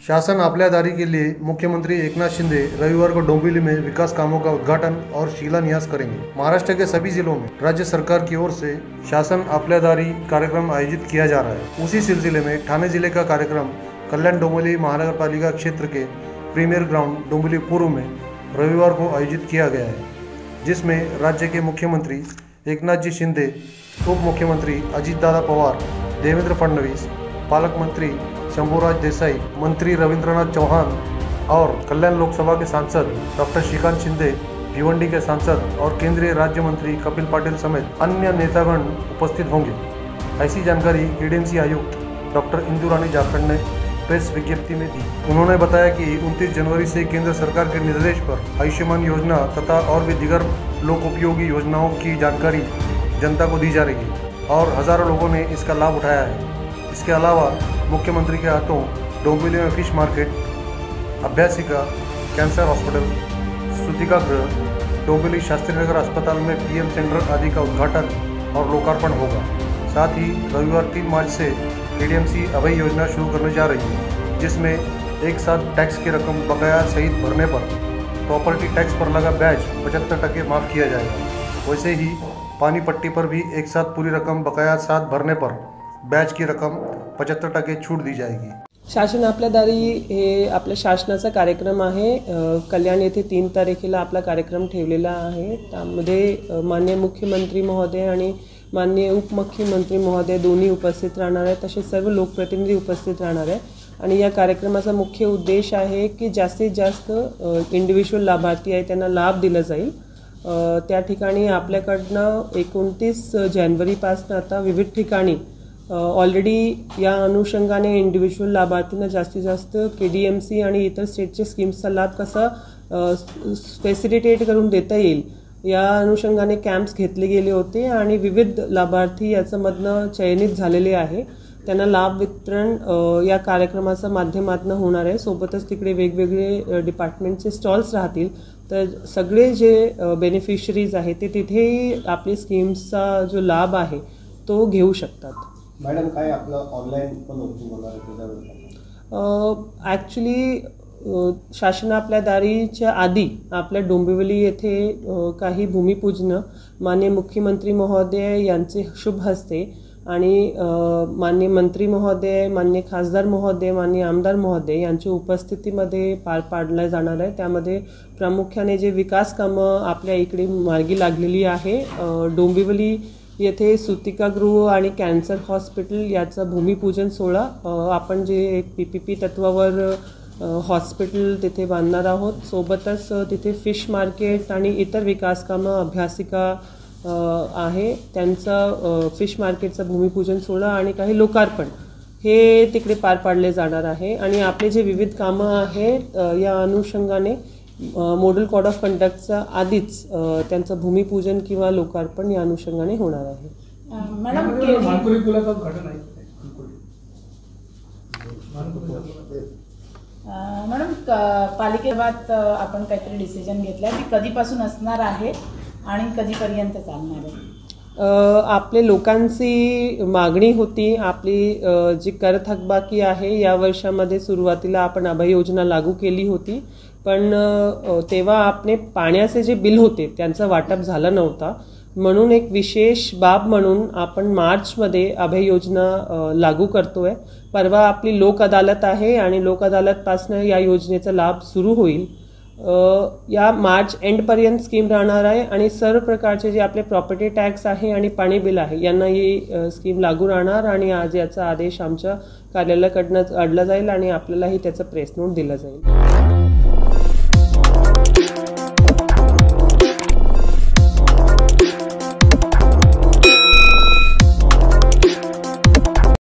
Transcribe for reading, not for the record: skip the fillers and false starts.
शासन आपल्या दारी के लिए मुख्यमंत्री एकनाथ शिंदे रविवार को डोंबिवली में विकास कामों का उद्घाटन और शिलान्यास करेंगे। महाराष्ट्र के सभी जिलों में राज्य सरकार की ओर से शासन आपल्या दारी कार्यक्रम आयोजित किया जा रहा है। उसी सिलसिले में ठाणे जिले का कार्यक्रम कल्याण डोंबिवली महानगर पालिका क्षेत्र के प्रीमियर ग्राउंड डोंबिवली पूर्व में रविवार को आयोजित किया गया है, जिसमें राज्य के मुख्यमंत्री एकनाथ जी शिंदे, उप मुख्यमंत्री अजितदादा पवार, देवेंद्र फडणवीस, पालक मंत्री शंभूराज देसाई, मंत्री रविंद्रनाथ चौहान और कल्याण लोकसभा के सांसद डॉक्टर श्रीकांत शिंदे, भिवंडी के सांसद और केंद्रीय राज्य मंत्री कपिल पाटिल समेत अन्य नेतागण उपस्थित होंगे। ऐसी जानकारी केडीएमसी आयुक्त डॉक्टर इंदु रानी जाखड़ ने प्रेस विज्ञप्ति में दी। उन्होंने बताया कि 29 जनवरी से केंद्र सरकार के निर्देश पर आयुष्मान योजना तथा और भी दीगर लोक उपयोगी योजनाओं की जानकारी जनता को दी जा रही है और हजारों लोगों ने इसका लाभ उठाया है। इसके अलावा मुख्यमंत्री के हाथों डोंबिवली में फिश मार्केट, अभ्यासिका, कैंसर हॉस्पिटल, सूतिका गृह, डोंबिवली शास्त्री नगर अस्पताल में पीएम सेंटर आदि का उद्घाटन और लोकार्पण होगा। साथ ही रविवार 3 मार्च से केडीएमसी अभय योजना शुरू करने जा रही है, जिसमें एक साथ टैक्स की रकम बकाया सहित भरने पर प्रॉपर्टी टैक्स पर लगा ब्याज 75% माफ़ किया जाएगा। वैसे ही पानी पट्टी पर भी एक साथ पूरी रकम बकाया साथ भरने पर ब्याज की रक्कम 75% छूट दी जाएगी। शासन आपल्या दारी हे आपल्या शासनाचा कार्यक्रम आहे। कल्याण येथे 3 तारखेला आपला कार्यक्रम ठेवलेला आहे। त्यामध्ये माननीय मुख्यमंत्री महोदय आणि माननीय उपमुख्यमंत्री महोदय दोन्ही उपस्थित राहणार आहेत, तसेच सर्व लोकप्रतिनिधी उपस्थित राहणार आहे। आणि या कार्यक्रमाचा मुख्य उद्देश आहे की जास्तीत जास्त इंडिव्हिज्युअल लाभार्थी आहे त्यांना लाभ दिला जाईल। त्या ठिकाणी आपल्याकडनं 29 जानेवारीपासून आता विविध ठिकाणी ऑलरेडी या अनुषंगाने इंडिव्हिज्युअल लाभार्थींना जास्तीत जास्त केडीएमसी आणि इतर स्टेटच्या स्कीम्सचा लाभ कसा फॅसिलिटेट करून देता येईल या अनुषंगाने कॅम्प्स घेतले गेले होते आणि विविध लाभार्थी याच्यामधनं चयनित झालेले आहे। त्यांना लाभ वितरण या कार्यक्रमाच्या माध्यमातून होणार आहे। सोबतच तिकडे वेगवेगळे डिपार्टमेंटचे स्टॉल्स राहतील, तर सगळे जे बेनिफिशरीज आहेत ते तिथेही आपली स्कीम्सचा जो लाभ आहे तो घेऊ शकतात। मॅडम, काय आपलं ऑनलाईन पण ओपनिंग होणार आहे? ॲक्च्युली शासन आपल्या दारीच्या आधी आपल्या डोंबिवली येथे काही भूमिपूजन माननीय मुख्यमंत्री महोदय यांचे शुभ हस्ते आणि माननीय मंत्री महोदय, माननीय खासदार महोदय, माननीय आमदार महोदय यांच्या उपस्थितीमध्ये पार पाडला जाणार आहे। त्यामध्ये प्रामुख्याने जे विकास कामं आपल्या इकडे मार्गी लागलेली आहे, डोंबिवली येथे सूतिकागृह आणि कॅन्सर हॉस्पिटल याचा भूमिपूजन सोहळा आपण जे एक पीपीपी तत्वावर हॉस्पिटल तिथे बांधणार आहोत। सोबतच तिथे फिश मार्केट आणि इतर विकास कामं अभ्यासिका आहे त्यांचा फिश मार्केटचा भूमिपूजन सोहळा आणि काही लोकार्पण हे तिकडे पार पाडले जाणार आहे। आणि आपले जे विविध कामं आहेत या अनुषंगाने मॉडेल कोड ऑफ कंडक्टचा आधीच त्यांचं भूमिपूजन किंवा लोकार्पण या अनुषंगाने होणार आहे। मॅडम, पालिकेबाबत आपण काहीतरी डिसिजन घेतला की कधीपासून असणार आहे आणि कधीपर्यंत चालणार आहे? आपले लोकांची मागणी होती, आपली जी कर थकबाकी आहे या वर्षामध्ये सुरुवातीला आपण अभय योजना लागू केली होती, पण तेव्हा आपले पाण्याचे जे बिल होते त्यांचा वाटप झाला नव्हता, म्हणून एक विशेष बाब म्हणून आपण मार्चमध्ये अभय योजना लागू करतोय। परवा आपली लोक अदालत आहे आणि लोक अदालतपासून या योजनेचा लाभ सुरू होईल। या मार्च एंडपर्यंत स्कीम राहणार आहे आणि सर्व प्रकारचे जे आपले प्रॉपर्टी टॅक्स आहे आणि पाणी बिल आहे यांना ही स्कीम लागू राहणार आणि आज याचा आदेश आमच्या कार्यालयाकडनं काढला जाईल आणि आपल्यालाही त्याचा प्रेस नोट दिला जाईल।